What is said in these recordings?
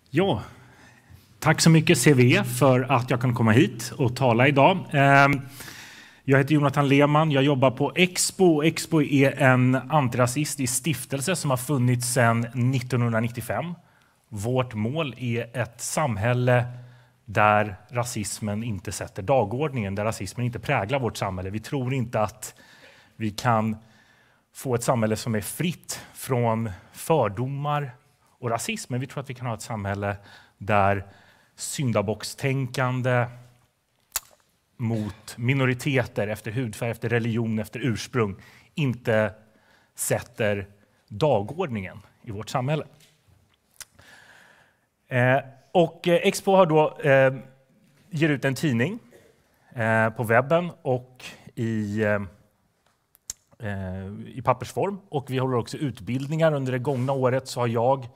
Ja, tack så mycket CVE för att jag kan komma hit och tala idag. Jag heter Jonathan Lehmann, jag jobbar på Expo. Expo är en antirasistisk stiftelse som har funnits sedan 1995. Vårt mål är ett samhälle där rasismen inte sätter dagordningen, där rasismen inte präglar vårt samhälle. Vi tror inte att vi kan få ett samhälle som är fritt från fördomar och rasism, men vi tror att vi kan ha ett samhälle där syndabockstänkande mot minoriteter efter hudfärg, efter religion, efter ursprung inte sätter dagordningen i vårt samhälle. Och Expo har då ger ut en tidning på webben och i pappersform. Och vi håller också utbildningar. Under det gångna året så har jag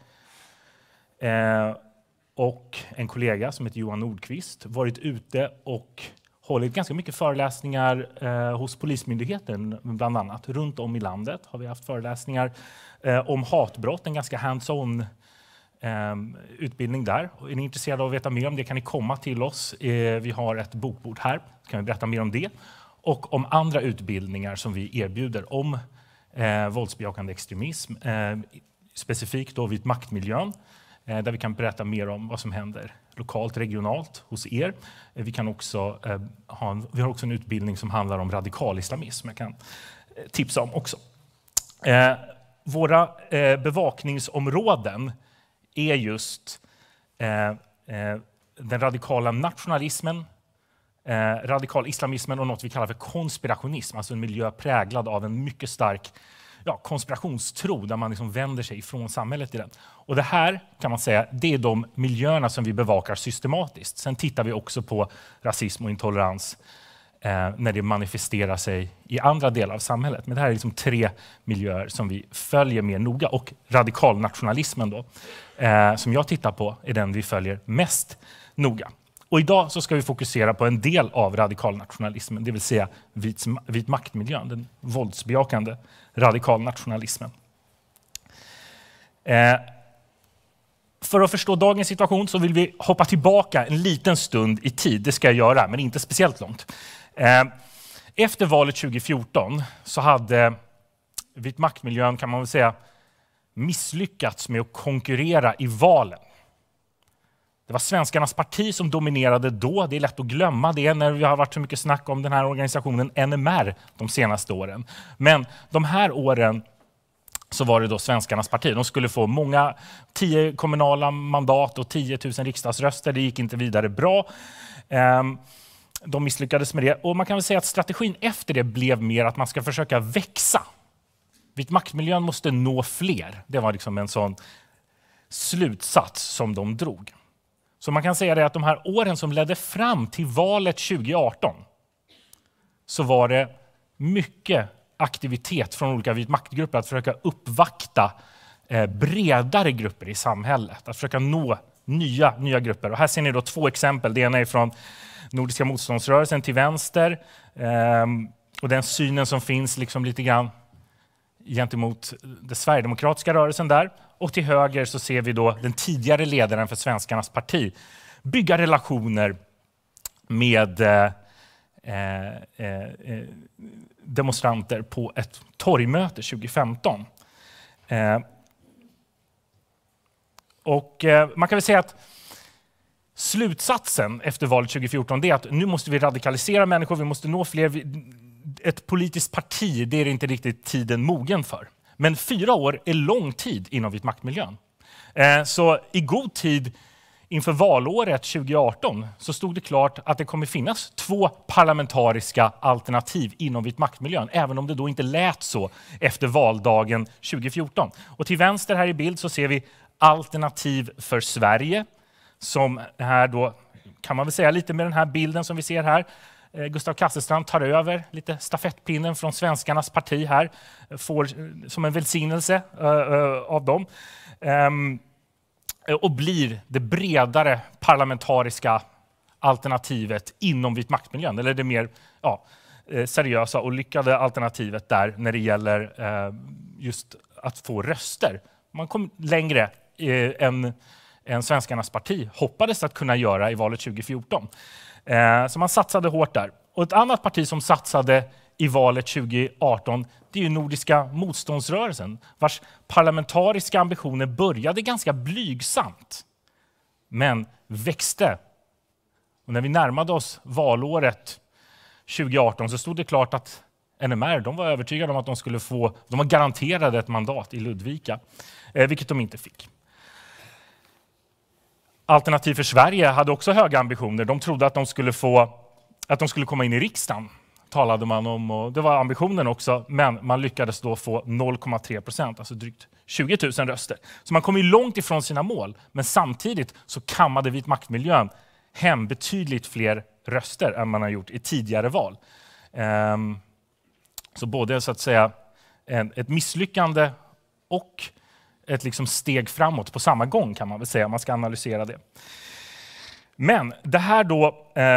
och en kollega som heter Johan Nordqvist varit ute och hållit ganska mycket föreläsningar hos Polismyndigheten bland annat. Runt om i landet har vi haft föreläsningar om hatbrott, en ganska hands-on utbildning där. Och är ni intresserade av att veta mer om det kan ni komma till oss. Vi har ett bokbord här, så kan vi berätta mer om det. Och om andra utbildningar som vi erbjuder om våldsbejakande extremism, specifikt då vit maktmiljön, där vi kan berätta mer om vad som händer lokalt, regionalt hos er. Vi har också en utbildning som handlar om radikal islamism, jag kan tipsa om också. Våra bevakningsområden är just den radikala nationalismen, radikal islamismen och något vi kallar för konspirationism, alltså en miljö präglad av en mycket stark konspirationstro där man liksom vänder sig ifrån samhället i den. Och det här kan man säga, det är de miljöerna som vi bevakar systematiskt. Sen tittar vi också på rasism och intolerans när det manifesterar sig i andra delar av samhället. Men det här är liksom 3 miljöer som vi följer mer noga. Och radikalnationalismen då, som jag tittar på, är den vi följer mest noga. Och idag så ska vi fokusera på en del av radikalnationalismen, det vill säga vit maktmiljön, den våldsbejakande radikalnationalismen. För att förstå dagens situation så vill vi hoppa tillbaka en liten stund i tid. Det ska jag göra, men inte speciellt långt. Efter valet 2014 så hade vit maktmiljön, kan man väl säga, misslyckats med att konkurrera i valen. Det var Svenskarnas parti som dominerade då. Det är lätt att glömma det när vi har varit så mycket snack om den här organisationen NMR de senaste åren. Men de här åren så var det då Svenskarnas parti. De skulle få 10 kommunala mandat och 10 000 riksdagsröster. Det gick inte vidare bra. De misslyckades med det. Och man kan väl säga att strategin efter det blev mer att man ska försöka växa. Vit maktmiljön måste nå fler. Det var liksom en sån slutsats som de drog. Så man kan säga det att de här åren som ledde fram till valet 2018 så var det mycket aktivitet från olika vit maktgrupper att försöka uppvakta bredare grupper i samhället. Att försöka nå nya grupper. Och här ser ni då 2 exempel. Det ena är från Nordiska motståndsrörelsen till vänster. Och den synen som finns liksom lite grann gentemot den sverigedemokratiska rörelsen där. Och till höger så ser vi då den tidigare ledaren för Svenskarnas parti bygga relationer med demonstranter på ett torgmöte 2015. Och man kan väl säga att slutsatsen efter valet 2014 är att nu måste vi radikalisera människor, vi måste nå fler. Ett politiskt parti, det är inte riktigt tiden mogen för. Men 4 år är lång tid inom vit maktmiljön. Så i god tid inför valåret 2018 så stod det klart att det kommer finnas 2 parlamentariska alternativ inom vit maktmiljön, även om det då inte lät så efter valdagen 2014. Och till vänster här i bild så ser vi Alternativ för Sverige, som här då kan man väl säga lite med den här bilden som vi ser här. Gustav Kasselstrand tar över lite stafettpinnen från Svenskarnas parti här, får som en välsignelse av dem och blir det bredare parlamentariska alternativet inom vit maktmiljön, eller det mer seriösa och lyckade alternativet där när det gäller just att få röster. Man kom längre än än Svenskarnas parti hoppades att kunna göra i valet 2014. Så man satsade hårt där. Och ett annat parti som satsade i valet 2018, det är ju Nordiska motståndsrörelsen, vars parlamentariska ambitioner började ganska blygsamt, men växte. Och när vi närmade oss valåret 2018 så stod det klart att NMR, de var övertygade om att de var garanterade ett mandat i Ludvika, vilket de inte fick. Alternativ för Sverige hade också höga ambitioner. De trodde att de skulle komma in i riksdagen, talade man om, och det var ambitionen också, men man lyckades då få 0,3%, alltså drygt 20 000 röster. Så man kom ju långt ifrån sina mål, men samtidigt så kammade vit maktmiljön hem betydligt fler röster än man har gjort i tidigare val. Så både så att säga ett misslyckande och ett liksom steg framåt på samma gång, kan man väl säga. Man ska analysera det. Men det här då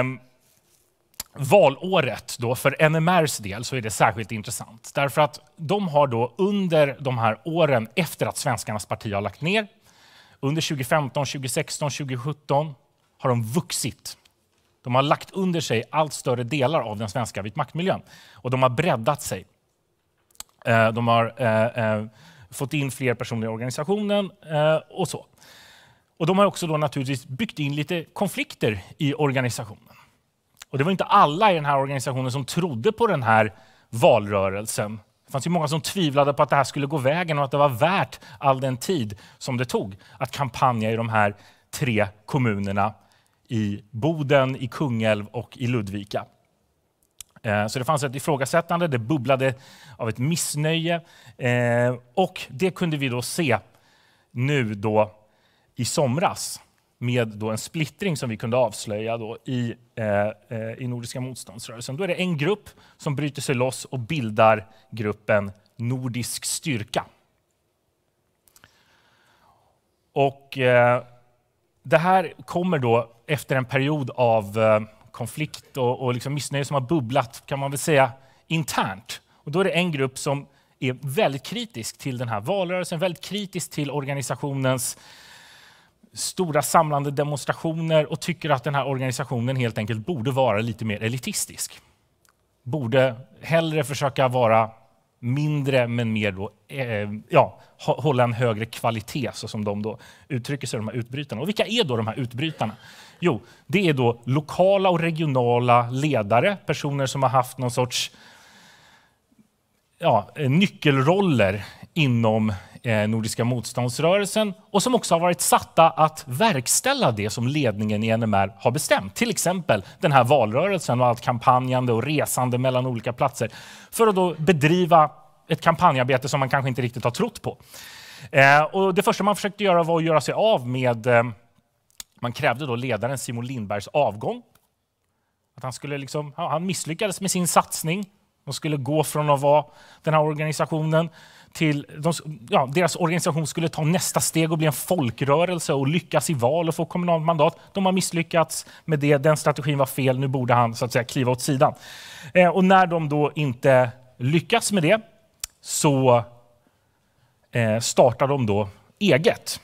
valåret då för NMRs del så är det särskilt intressant. Därför att de har då under de här åren efter att Svenskarnas parti har lagt ner, under 2015, 2016, 2017 har de vuxit. De har lagt under sig allt större delar av den svenska vit maktmiljön. Och de har breddat sig. De har fått in fler personer i organisationen och så. Och de har också då naturligtvis byggt in lite konflikter i organisationen. Och det var inte alla i den här organisationen som trodde på den här valrörelsen. Det fanns ju många som tvivlade på att det här skulle gå vägen och att det var värt all den tid som det tog att kampanja i de här 3 kommunerna i Boden, i Kungälv och i Ludvika. Så det fanns ett ifrågasättande, det bubblade av ett missnöje och det kunde vi då se nu då i somras med då en splittring som vi kunde avslöja då i Nordiska motståndsrörelsen. Då är det en grupp som bryter sig loss och bildar gruppen Nordisk styrka. Och det här kommer då efter en period av konflikt och liksom missnöje som har bubblat, kan man väl säga, internt. Och då är det en grupp som är väldigt kritisk till den här valrörelsen, väldigt kritisk till organisationens stora samlande demonstrationer och tycker att den här organisationen helt enkelt borde vara lite mer elitistisk. Borde hellre försöka vara mindre men mer då, hålla en högre kvalitet, så som de då uttrycker sig, de här utbrytarna. Och vilka är då de här utbrytarna? Jo, det är då lokala och regionala ledare, personer som har haft någon sorts nyckelroller inom Nordiska motståndsrörelsen och som också har varit satta att verkställa det som ledningen i NMR har bestämt. Till exempel den här valrörelsen och allt kampanjande och resande mellan olika platser för att då bedriva ett kampanjarbete som man kanske inte riktigt har trott på. Och det första man försökte göra var att göra sig av med, man krävde då ledaren Simon Lindbergs avgång. Att han skulle han misslyckades med sin satsning. De skulle gå från att vara den här organisationen till, deras organisation skulle ta nästa steg och bli en folkrörelse och lyckas i val och få kommunalt mandat. De har misslyckats med det, den strategin var fel, nu borde han så att säga kliva åt sidan. Och när de då inte lyckas med det så startar de då eget.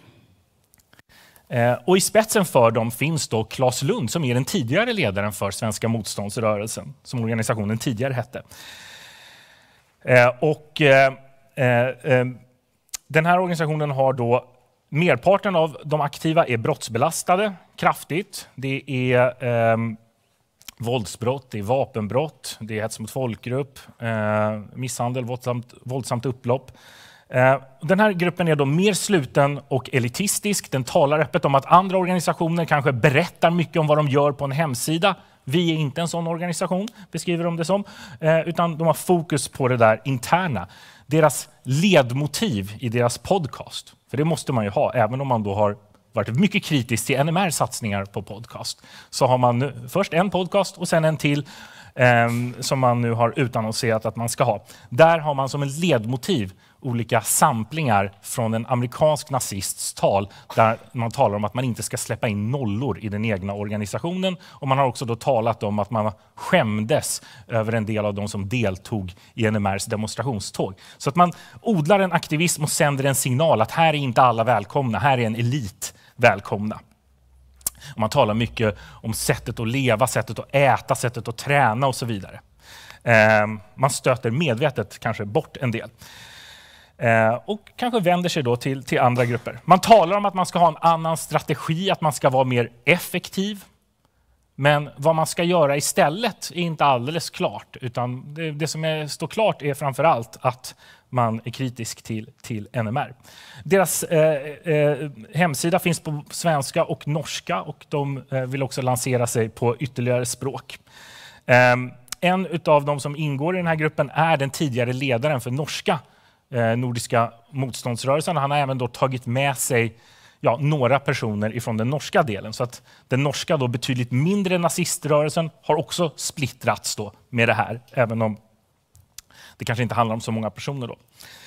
Och i spetsen för dem finns då Claes Lund som är den tidigare ledaren för Svenska motståndsrörelsen, som organisationen tidigare hette. Den här organisationen har då, merparten av de aktiva är brottsbelastade kraftigt. Det är våldsbrott, det är vapenbrott, det är hets mot folkgrupp, misshandel, våldsamt upplopp. Den här gruppen är då mer sluten och elitistisk. Den talar öppet om att andra organisationer kanske berättar mycket om vad de gör på en hemsida. Vi är inte en sån organisation, beskriver de det som, utan de har fokus på det där interna. Deras ledmotiv i deras podcast, för det måste man ju ha, även om man då har varit mycket kritisk till NMR-satsningar på podcast. Så har man nu först en podcast och sen en till som man nu har utannonserat att man ska ha. Där har man som en ledmotiv olika samplingar från en amerikansk nazists tal där man talar om att man inte ska släppa in nollor i den egna organisationen. Och man har också då talat om att man skämdes över en del av de som deltog i NMRs demonstrationståg. Så att man odlar en aktivism och sänder en signal att här är inte alla välkomna, här är en elit välkomna. Och man talar mycket om sättet att leva, sättet att äta, sättet att träna och så vidare. Man stöter medvetet kanske bort en del. Och kanske vänder sig då till andra grupper. Man talar om att man ska ha en annan strategi, att man ska vara mer effektiv. Men vad man ska göra istället är inte alldeles klart. Utan det som står klart är framför allt att man är kritisk till NMR. Deras hemsida finns på svenska och norska och de vill också lansera sig på ytterligare språk. En av de som ingår i den här gruppen är den tidigare ledaren för norska nordiska motståndsrörelsen. Han har även då tagit med sig några personer ifrån den norska delen. Så att den norska då betydligt mindre naziströrelsen har också splittrats då med det här. Även om det kanske inte handlar om så många personer då.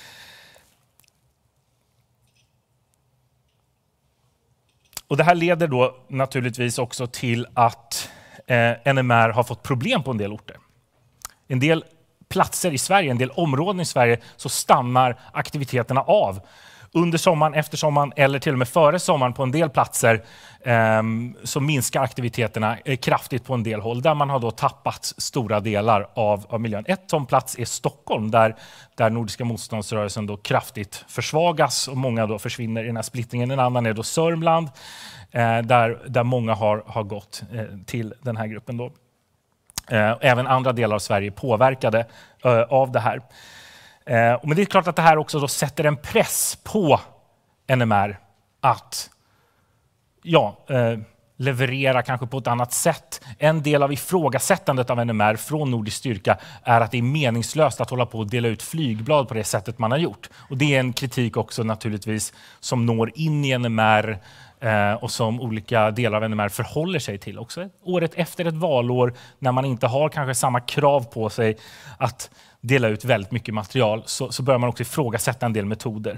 Och det här leder då naturligtvis också till att NMR har fått problem på en del orter. En del platser i Sverige, en del områden i Sverige så stannar aktiviteterna av. Under sommaren, efter sommaren eller till och med före sommaren på en del platser så minskar aktiviteterna kraftigt på en del håll där man har då tappat stora delar av miljön. Ett sån plats är Stockholm där Nordiska motståndsrörelsen då kraftigt försvagas och många då försvinner i den här splittringen. En annan är då Sörmland där många har gått till den här gruppen då. Även andra delar av Sverige påverkade av det här. Men det är klart att det här också då sätter en press på NMR att leverera kanske på ett annat sätt. En del av ifrågasättandet av NMR från Nordisk styrka är att det är meningslöst att hålla på och dela ut flygblad på det sättet man har gjort. Och det är en kritik också naturligtvis som når in i NMR och som olika delar av NMR förhåller sig till också. Året efter ett valår när man inte har kanske samma krav på sig att dela ut väldigt mycket material så börjar man också ifrågasätta en del metoder.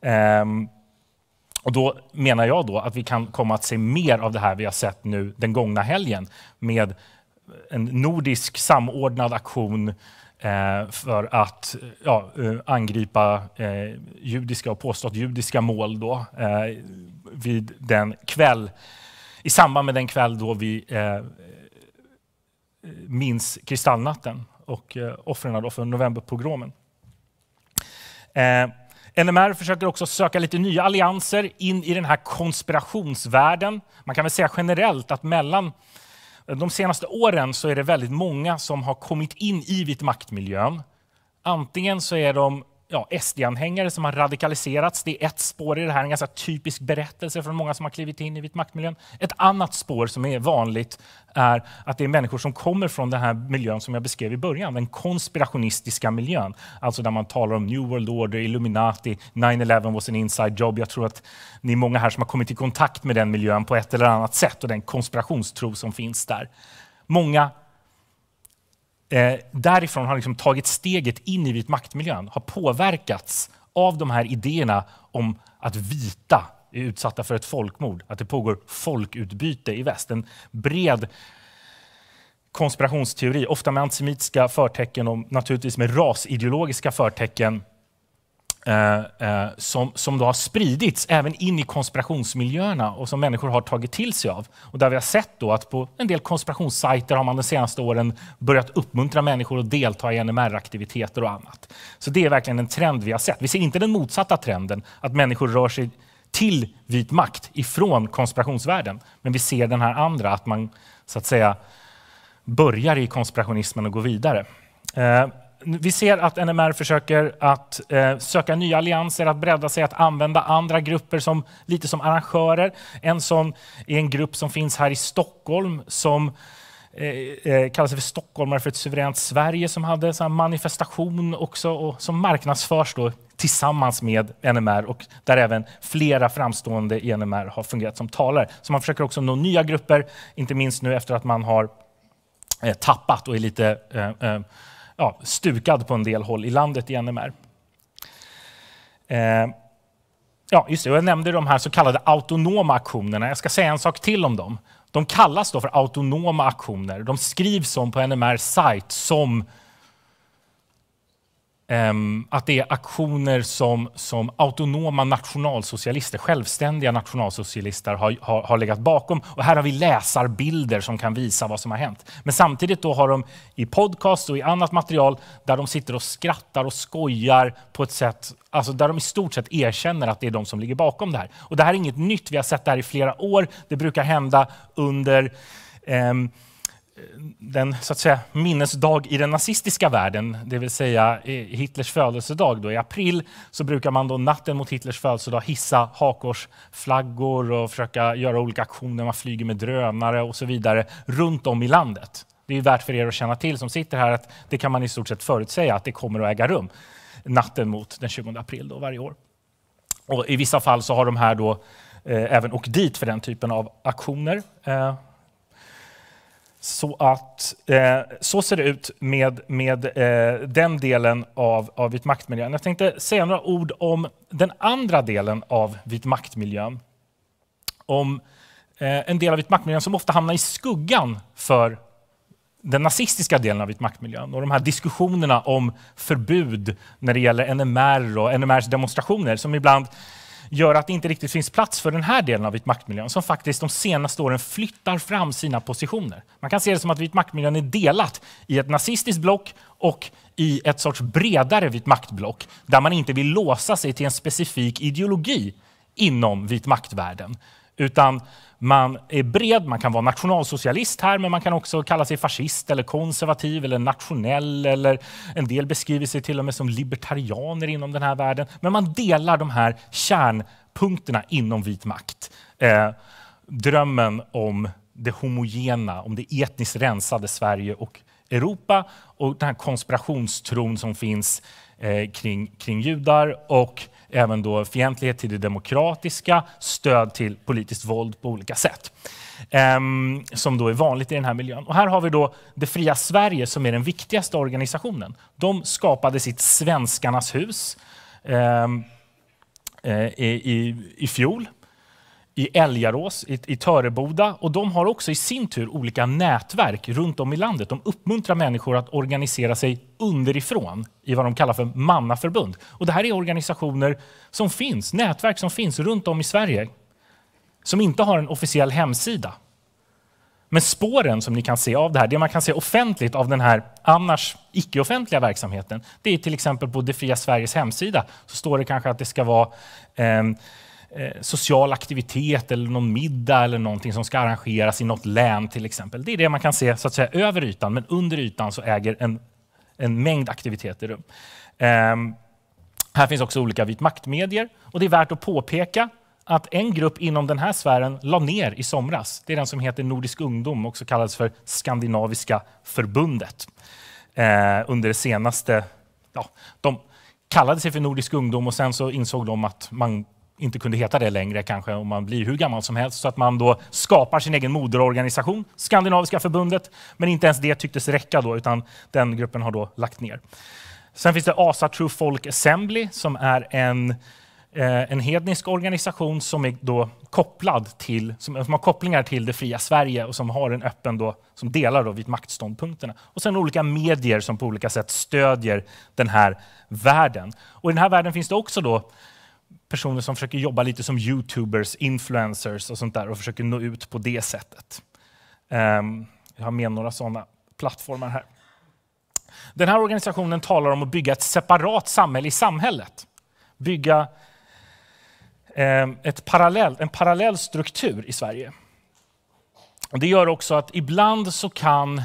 Och då menar jag då att vi kan komma att se mer av det här vi har sett nu den gångna helgen med en nordisk samordnad aktion för att angripa judiska och påstått judiska mål då vid den kväll, i samband med den kväll då vi minns kristallnatten och offren för novemberpogromen. NMR försöker också söka lite nya allianser in i den här konspirationsvärlden. Man kan väl säga generellt att mellan de senaste åren så är det väldigt många som har kommit in i vit maktmiljön. Antingen så är de SD-anhängare som har radikaliserats. Det är ett spår i det här, en ganska typisk berättelse från många som har klivit in i vit maktmiljön. Ett annat spår som är vanligt är att det är människor som kommer från den här miljön som jag beskrev i början, den konspirationistiska miljön. Alltså där man talar om New World Order, Illuminati, 9/11 was an inside job. Jag tror att ni är många här som har kommit i kontakt med den miljön på ett eller annat sätt och den konspirationstro som finns där. Många därifrån har liksom tagit steget in i vit maktmiljön, har påverkats av de här idéerna om att vita är utsatta för ett folkmord, att det pågår folkutbyte i väst. En bred konspirationsteori, ofta med antisemitiska förtecken och naturligtvis med rasideologiska förtecken som då har spridits även in i konspirationsmiljöerna och som människor har tagit till sig av. Och där vi har sett då att på en del konspirationssajter har man de senaste åren börjat uppmuntra människor att delta i NMR-aktiviteter och annat. Så det är verkligen en trend vi har sett. Vi ser inte den motsatta trenden, att människor rör sig till vit makt ifrån konspirationsvärlden. Men vi ser den här andra, att man så att säga börjar i konspirationismen och går vidare. Vi ser att NMR försöker att söka nya allianser, att bredda sig, att använda andra grupper lite som arrangörer. En sån är en grupp som finns här i Stockholm som kallar sig för Stockholmare för ett suveränt Sverige, som hade en manifestation också och som marknadsförs då tillsammans med NMR och där även flera framstående i NMR har fungerat som talare. Så man försöker också nå nya grupper, inte minst nu efter att man har tappat och är lite stukad på en del håll i landet i NMR. Just det, jag nämnde de här så kallade autonoma aktionerna. Jag ska säga en sak till om dem. De kallas då för autonoma aktioner. De skrivs som på NMRs sajt som att det är aktioner som autonoma nationalsocialister, självständiga nationalsocialister har legat bakom. Och här har vi läsarbilder som kan visa vad som har hänt. Men samtidigt då har de i podcast och i annat material där de sitter och skrattar och skojar på ett sätt, alltså där de i stort sett erkänner att det är de som ligger bakom det här. Och det här är inget nytt, vi har sett det här i flera år. Det brukar hända under den så att säga minnesdag i den nazistiska världen, det vill säga Hitlers födelsedag då i april, så brukar man då natten mot Hitlers födelsedag hissa hakkorsflaggor och försöka göra olika aktioner, man flyger med drönare och så vidare runt om i landet. Det är värt för er att känna till som sitter här att det kan man i stort sett förutsäga att det kommer att äga rum natten mot den 20 april då varje år. Och i vissa fall så har de här då även åkt dit för den typen av aktioner. Så ser det ut med den delen av vit maktmiljön. Jag tänkte säga några ord om den andra delen av vit maktmiljön. Om en del av vit maktmiljön som ofta hamnar i skuggan för den nazistiska delen av vit maktmiljön. Och de här diskussionerna om förbud när det gäller NMR och NMRs demonstrationer som ibland gör att det inte riktigt finns plats för den här delen av vit maktmiljön som faktiskt de senaste åren flyttar fram sina positioner. Man kan se det som att vit maktmiljön är delat i ett nazistiskt block och i ett sorts bredare vit maktblock där man inte vill låsa sig till en specifik ideologi inom vit maktvärlden. Utan man är bred, man kan vara nationalsocialist här, men man kan också kalla sig fascist eller konservativ eller nationell, eller en del beskriver sig till och med som libertarianer inom den här världen. Men man delar de här kärnpunkterna inom vit makt. Drömmen om det homogena, om det etniskt rensade Sverige och Europa och den här konspirationstron som finns kring judar och även då fientlighet till det demokratiska, stöd till politiskt våld på olika sätt. Som då är vanligt i den här miljön. Och här har vi då Det fria Sverige som är den viktigaste organisationen. De skapade sitt Svenskarnas hus i fjol. I Älgarås, i Töreboda. Och de har också i sin tur olika nätverk runt om i landet. De uppmuntrar människor att organisera sig underifrån i vad de kallar för mannaförbund. Och det här är organisationer som finns, nätverk som finns runt om i Sverige. Som inte har en officiell hemsida. Men spåren som ni kan se av det här, det man kan se offentligt av den här annars icke-offentliga verksamheten, det är till exempel på Det fria Sveriges hemsida. Så står det kanske att det ska vara social aktivitet eller någon middag eller någonting som ska arrangeras i något län till exempel. Det är det man kan se så att säga över ytan, men under ytan så äger en mängd aktiviteter rum. Här finns också olika vit maktmedier och det är värt att påpeka att en grupp inom den här sfären la ner i somras. Det är den som heter Nordisk ungdom, också kallades för Skandinaviska förbundet. Under det senaste, de kallade sig för Nordisk ungdom och sen så insåg de att man inte kunde heta det längre kanske om man blir hur gammal som helst, så att man då skapar sin egen moderorganisation, Skandinaviska förbundet, men inte ens det tycktes räcka då, utan den gruppen har då lagt ner. Sen finns det Asa True Folk Assembly som är en hednisk organisation som är då kopplad till, som har kopplingar till Det fria Sverige och som har en öppen då, som delar då vit maktståndpunkterna. Och sen olika medier som på olika sätt stödjer den här världen. Och i den här världen finns det också då personer som försöker jobba lite som YouTubers, influencers och sånt där och försöker nå ut på det sättet. Jag har med några sådana plattformar här. Den här organisationen talar om att bygga ett separat samhälle i samhället. Bygga en parallell struktur i Sverige. Och det gör också att ibland så kan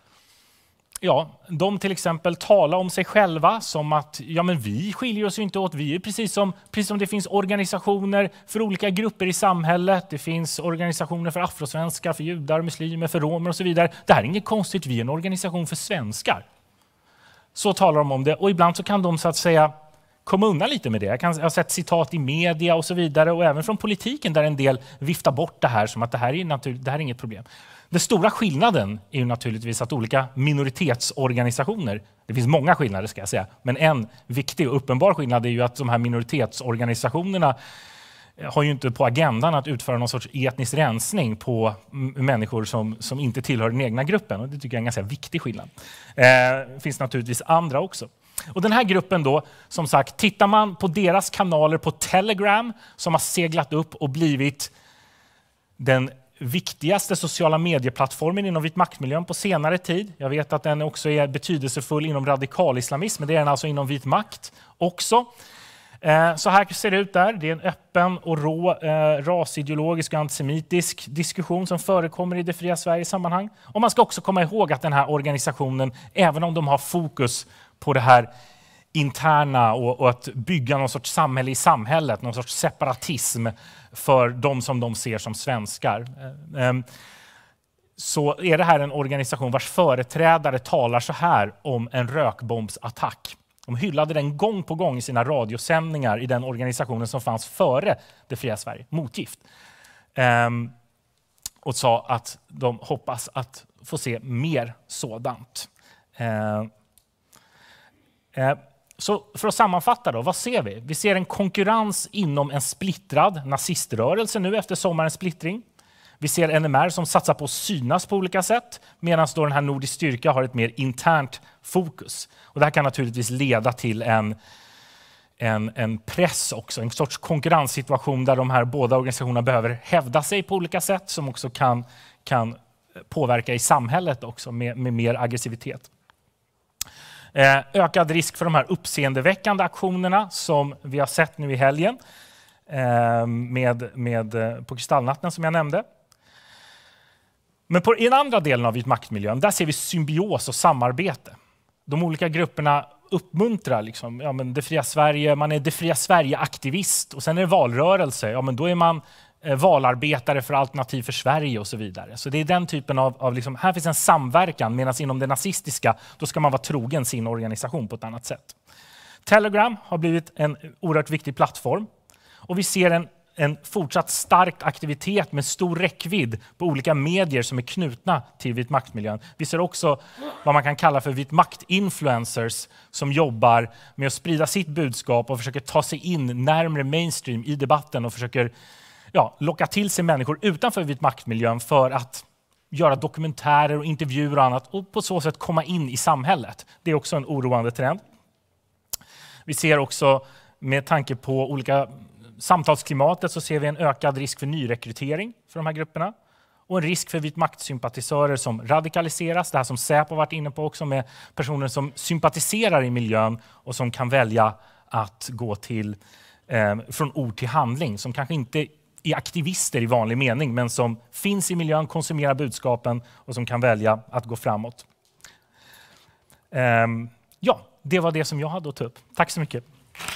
de till exempel tala om sig själva som att men vi skiljer oss inte åt. Vi är precis som det finns organisationer för olika grupper i samhället. Det finns organisationer för afrosvenskar, för judar, muslimer, för romer och så vidare. Det här är inget konstigt, vi är en organisation för svenskar. Så talar de om det och ibland så kan de så att säga komma undan lite med det. Jag har sett citat i media och så vidare och även från politiken där en del viftar bort det här som att det här är inget problem. Den stora skillnaden är ju naturligtvis att olika minoritetsorganisationer, det finns många skillnader ska jag säga, men en viktig och uppenbar skillnad är ju att de här minoritetsorganisationerna har ju inte på agendan att utföra någon sorts etnisk rensning på människor som inte tillhör den egna gruppen. Och det tycker jag är en ganska viktig skillnad. Det finns naturligtvis andra också. Och den här gruppen då, som sagt, tittar man på deras kanaler på Telegram som har seglat upp och blivit den viktigaste sociala medieplattformen inom vit maktmiljön på senare tid. Jag vet att den också är betydelsefull inom radikalislamism, men det är den alltså inom vit makt också. Så här ser det ut där. Det är en öppen och rå rasideologisk och antisemitisk diskussion som förekommer i det fria Sveriges sammanhang. Och man ska också komma ihåg att den här organisationen, även om de har fokus på det här interna och att bygga någon sorts samhälle i samhället, någon sorts separatism för de som de ser som svenskar, så är det här en organisation vars företrädare talar så här om en rökbombsattack. De hyllade den gång på gång i sina radiosändningar i den organisationen som fanns före det fria Sverige, Motgift. Och sa att de hoppas att få se mer sådant. Så för att sammanfatta då, vad ser vi? Vi ser en konkurrens inom en splittrad naziströrelse nu efter sommarens splittring. Vi ser NMR som satsar på att synas på olika sätt, medan då den här Nordisk styrka har ett mer internt fokus. Och det här kan naturligtvis leda till en press också, en sorts konkurrenssituation där de här båda organisationerna behöver hävda sig på olika sätt som också kan påverka i samhället också med mer aggressivitet. Ökad risk för de här uppseendeväckande aktionerna som vi har sett nu i helgen på Kristallnatten som jag nämnde. Men i den andra delen av vit maktmiljön, där ser vi symbios och samarbete. De olika grupperna uppmuntrar men det fria Sverige, man är det fria Sverige-aktivist och sen är det valrörelse, men då är man valarbetare för Alternativ för Sverige och så vidare. Så det är den typen av här finns en samverkan, medan inom det nazistiska då ska man vara trogen sin organisation på ett annat sätt. Telegram har blivit en oerhört viktig plattform och vi ser en fortsatt stark aktivitet med stor räckvidd på olika medier som är knutna till vit maktmiljön. Vi ser också vad man kan kalla för vit makt-influencers som jobbar med att sprida sitt budskap och försöker ta sig in närmare mainstream i debatten och försöker locka till sig människor utanför vit maktmiljön för att göra dokumentärer och intervjuer och annat och på så sätt komma in i samhället. Det är också en oroande trend. Vi ser också med tanke på olika samtalsklimatet så ser vi en ökad risk för nyrekrytering för de här grupperna och en risk för vit maktsympatisörer som radikaliseras. Det här som Säpo varit inne på också med personer som sympatiserar i miljön och som kan välja att gå från ord till handling, som kanske inte är aktivister i vanlig mening men som finns i miljön, konsumerar budskapen och som kan välja att gå framåt. Det var det som jag hade att ta upp. Tack så mycket.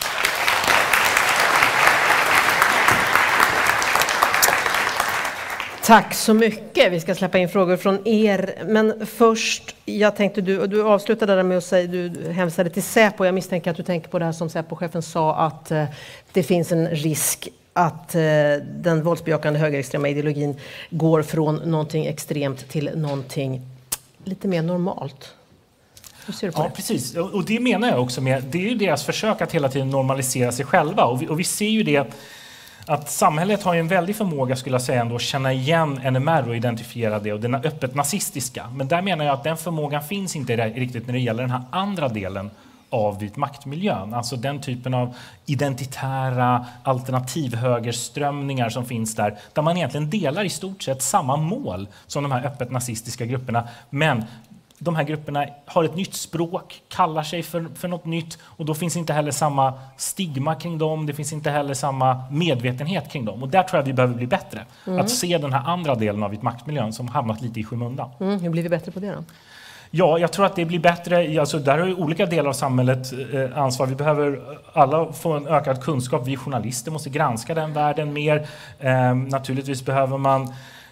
Tack så mycket. Vi ska släppa in frågor från er. Men först, jag tänkte du avslutade där med att säga, du hänvisade till Säpo. Jag misstänker att du tänker på det här som Säpo-chefen sa, att det finns en risk att den våldsbejakande högerextrema ideologin går från någonting extremt till någonting lite mer normalt. Hur ser du på det? Precis. Och det menar jag också med. Det är ju deras försök att hela tiden normalisera sig själva. Och vi ser ju det att samhället har en väldig förmåga, skulle jag säga, ändå att känna igen NMR och identifiera det och den öppet nazistiska. Men där menar jag att den förmågan finns inte riktigt när det gäller den här andra delen av vit maktmiljön. Alltså den typen av identitära alternativhögerströmningar som finns där man egentligen delar i stort sett samma mål som de här öppet nazistiska grupperna. Men de här grupperna har ett nytt språk, kallar sig för något nytt och då finns inte heller samma stigma kring dem, det finns inte heller samma medvetenhet kring dem. Och där tror jag vi behöver bli bättre. Att se den här andra delen av vit maktmiljön som hamnat lite i skymundan. Hur blir vi bättre på det då? Ja, jag tror att det blir bättre. Alltså, där har ju olika delar av samhället ansvar. Vi behöver alla få en ökad kunskap. Vi journalister måste granska den världen mer. Naturligtvis behöver man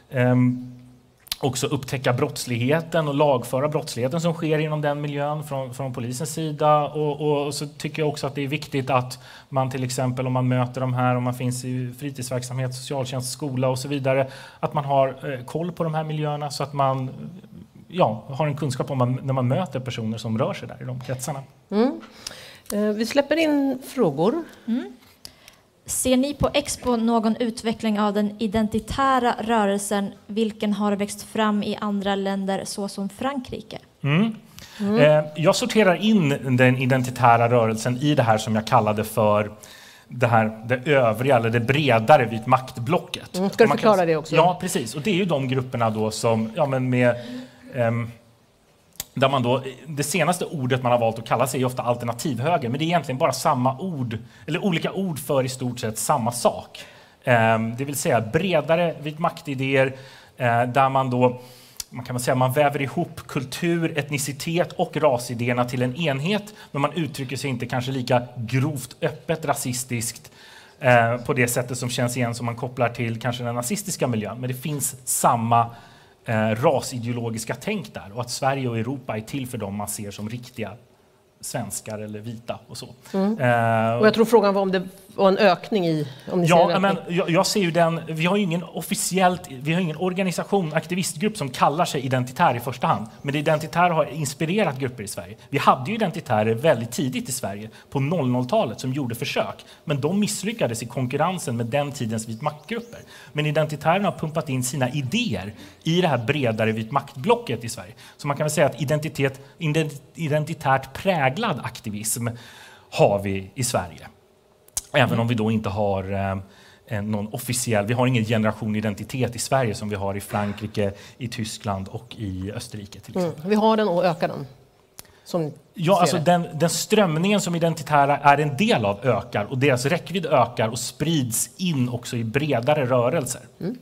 också upptäcka brottsligheten och lagföra brottsligheten som sker inom den miljön från polisens sida. Och så tycker jag också att det är viktigt att man till exempel om man möter de här, om man finns i fritidsverksamhet, socialtjänst, skola och så vidare, att man har koll på de här miljöerna så att man har en kunskap om när man möter personer som rör sig där i de kretsarna. Vi släpper in frågor. Ser ni på Expo någon utveckling av den identitära rörelsen, vilken har växt fram i andra länder såsom Frankrike? Jag sorterar in den identitära rörelsen i det här som jag kallade för det övriga eller det bredare vit maktblocket. Ska du förklara det också? Ja, precis. Och det är ju de grupperna då som, där man då, det senaste ordet man har valt att kalla sig är ofta alternativhöger, men det är egentligen bara samma ord, eller olika ord för i stort sett samma sak. Det vill säga bredare vit maktidéer där man då, man väver ihop kultur, etnicitet och rasidéerna till en enhet, men man uttrycker sig inte kanske lika grovt öppet rasistiskt på det sättet som känns igen som man kopplar till kanske den nazistiska miljön. Men det finns samma rasideologiska tänk där, och att Sverige och Europa är till för dem man ser som riktiga svenskar eller vita och så. Och jag tror frågan var om det var en ökning i... Jag ser ju den, vi har ju ingen organisation, aktivistgrupp som kallar sig identitär i första hand, men det identitära har inspirerat grupper i Sverige. Vi hade ju identitärer väldigt tidigt i Sverige på 00-talet som gjorde försök, men de misslyckades i konkurrensen med den tidens vit maktgrupper. Men identitärerna har pumpat in sina idéer i det här bredare vit maktblocket i Sverige. Så man kan väl säga att identitärt präglad aktivism har vi i Sverige. Även om vi då inte har någon officiell, vi har ingen generationidentitet i Sverige som vi har i Frankrike, i Tyskland och i Österrike till exempel. Vi har den och ökar den. Alltså den strömningen som identitära är en del av ökar, och deras räckvidd ökar och sprids in också i bredare rörelser.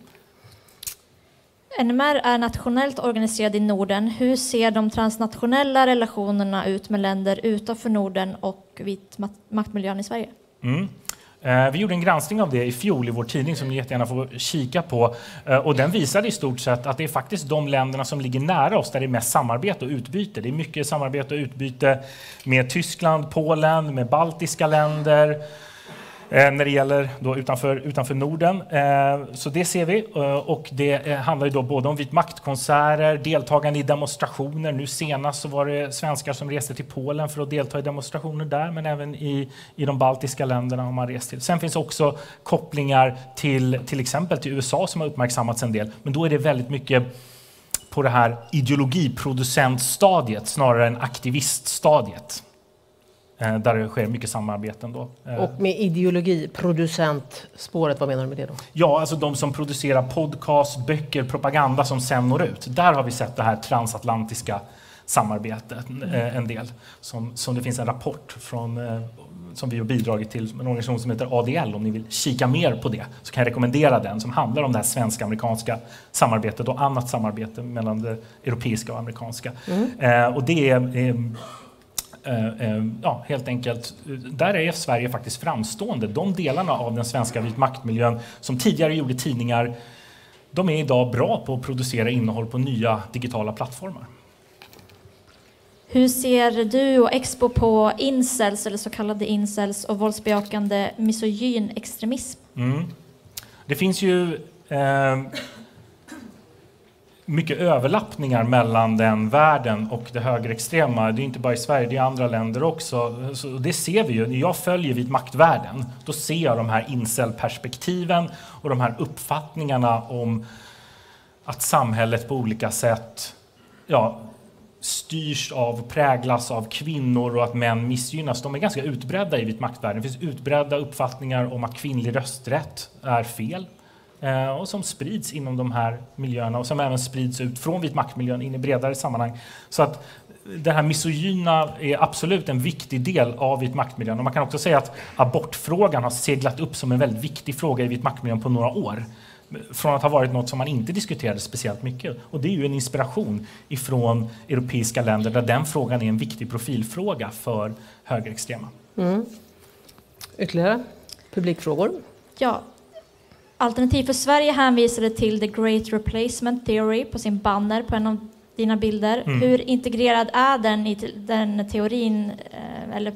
NMR är nationellt organiserad i Norden. Hur ser de transnationella relationerna ut med länder utanför Norden och vit maktmiljön i Sverige? Vi gjorde en granskning av det i fjol i vår tidning som ni jättegärna får kika på. Och den visade i stort sett att det är faktiskt de länderna som ligger nära oss där det är mest samarbete och utbyte. Det är mycket samarbete och utbyte med Tyskland, Polen, med baltiska länder. När det gäller då utanför Norden. Så det ser vi. Och det handlar ju då både om vit maktkonserter, deltagande i demonstrationer. Nu senast så var det svenskar som reste till Polen för att delta i demonstrationer där, men även i de baltiska länderna har man rest till. Sen finns också kopplingar till exempel till USA som har uppmärksammats en del. Men då är det väldigt mycket på det här ideologiproducentstadiet snarare än aktiviststadiet. Där det sker mycket samarbeten då. Och med ideologiproducentspåret, vad menar du med det då? Ja, alltså de som producerar podcast, böcker, propaganda som sen når ut. Där har vi sett det här transatlantiska samarbetet en del. Som det finns en rapport som vi har bidragit till, en organisation som heter ADL. Om ni vill kika mer på det så kan jag rekommendera den, som handlar om det här svenska-amerikanska samarbetet och annat samarbete mellan det europeiska och amerikanska. Och det är helt enkelt, där är Sverige faktiskt framstående. De delarna av den svenska vit maktmiljön som tidigare gjorde tidningar, de är idag bra på att producera innehåll på nya digitala plattformar. Hur ser du och Expo på incels, eller så kallade incels, och våldsbejakande misogyn extremism? Det finns ju mycket överlappningar mellan den världen och det högerextrema. Det är inte bara i Sverige, det är andra länder också. Så det ser vi ju. När jag följer vit maktvärlden, då ser jag de här incel-perspektiven och de här uppfattningarna om att samhället på olika sätt styrs av, präglas av kvinnor och att män missgynnas. De är ganska utbredda i vit maktvärlden. Det finns utbredda uppfattningar om att kvinnlig rösträtt är fel. Och som sprids inom de här miljöerna och som även sprids ut från vit maktmiljön in i bredare sammanhang. Så att det här misogyna är absolut en viktig del av vit maktmiljön. Och man kan också säga att abortfrågan har seglat upp som en väldigt viktig fråga i vit maktmiljön på några år. Från att ha varit något som man inte diskuterade speciellt mycket. Och det är ju en inspiration ifrån europeiska länder där den frågan är en viktig profilfråga för högerextrema. Ytterligare publikfrågor? Ja. Alternativ för Sverige hänvisade till The Great Replacement Theory på sin banner på en av dina bilder. Hur integrerad är den i den teorin eller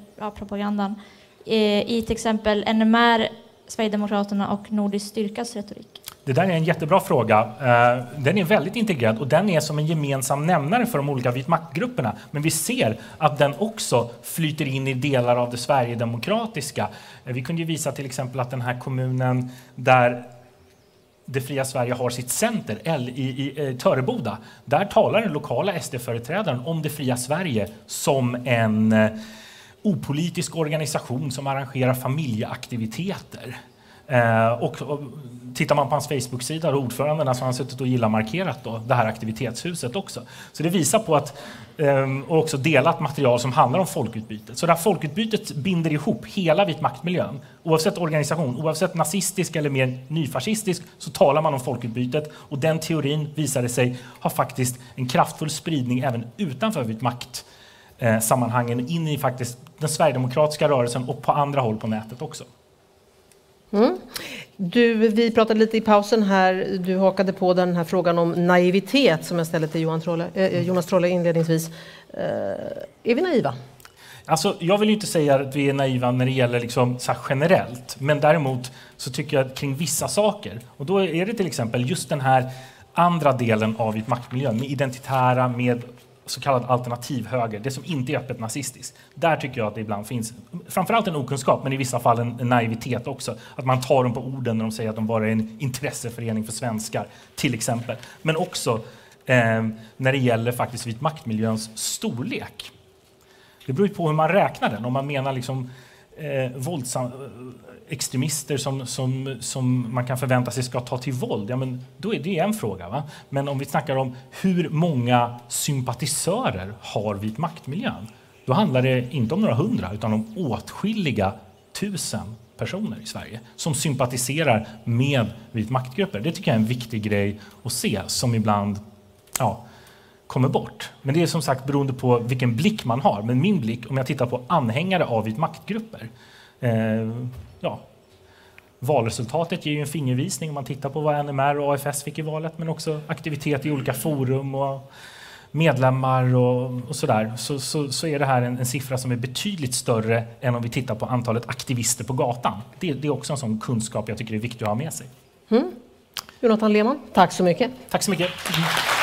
propagandan i till exempel NMR, Sverigedemokraterna och Nordisk styrkas retorik? Det där är en jättebra fråga. Den är väldigt integrerad och den är som en gemensam nämnare för de olika vitmaktgrupperna. Men vi ser att den också flyter in i delar av det Sverigedemokratiska. Vi kunde ju visa till exempel att den här kommunen där Det fria Sverige har sitt center i Töreboda. Där talar den lokala SD-företrädaren om Det fria Sverige som en opolitisk organisation som arrangerar familjeaktiviteter. Och tittar man på hans Facebook-sida och ordförandena så har han suttit och markerat då det här aktivitetshuset också. Så det visar på att och också delat material som handlar om folkutbytet. Så det här folkutbytet binder ihop hela vitmaktmiljön. Oavsett organisation, oavsett nazistisk eller mer nyfascistisk så talar man om folkutbytet. Och den teorin visade sig ha faktiskt en kraftfull spridning även utanför vitmaktsammanhangen in i faktiskt den sverigedemokratiska rörelsen och på andra håll på nätet också. Mm. Vi pratade lite i pausen här, du hakade på den här frågan om naivitet som jag ställde till Jonas Trolle inledningsvis. Är vi naiva? Alltså, jag vill inte säga att vi är naiva när det gäller liksom så här generellt, men däremot så tycker jag kring vissa saker. Och då är det till exempel just den här andra delen av vitmaktmiljön med identitära, med så kallad alternativhöger, det som inte är öppet nazistiskt. Där tycker jag att det ibland finns framförallt en okunskap, men i vissa fall en naivitet också. Att man tar dem på orden när de säger att de bara är en intresseförening för svenskar, till exempel. Men också när det gäller faktiskt vitmaktmiljöns storlek. Det beror ju på hur man räknar den. Om man menar liksom extremister som man kan förvänta sig ska ta till våld, ja, men då är det en fråga. Va? Men om vi snackar om hur många sympatisörer har vitmaktmiljön, då handlar det inte om några hundra utan om åtskilliga tusen personer i Sverige som sympatiserar med vitmaktgrupper. Det tycker jag är en viktig grej att se som ibland kommer bort. Men det är som sagt beroende på vilken blick man har. Men min blick, om jag tittar på anhängare av vitmaktgrupper, valresultatet ger ju en fingervisning om man tittar på vad NMR och AFS fick i valet, men också aktivitet i olika forum och medlemmar och sådär. Så är det här en siffra som är betydligt större än om vi tittar på antalet aktivister på gatan. Det är också en sån kunskap jag tycker är viktig att ha med sig. Jonathan Lehmann, tack så mycket. Tack så mycket.